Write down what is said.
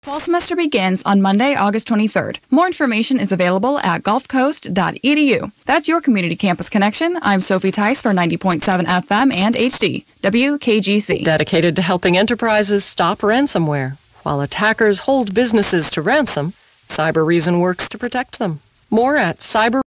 Fall semester begins on Monday, August 23rd. More information is available at gulfcoast.edu. That's your community campus connection. I'm Sophie Tice for 90.7 FM and HD, WKGC. Dedicated to helping enterprises stop ransomware. While attackers hold businesses to ransom, Cyber Reason works to protect them. More at cyber